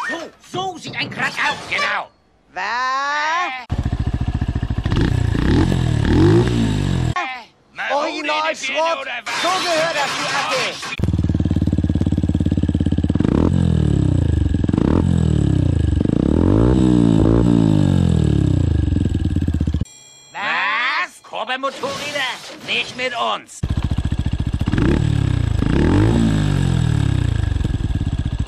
So sieht ein Kratz aus. Genau. Was? Originalschrott. So gehört das, die Acke. Was? Kurbelmotorräder? Nicht mit uns.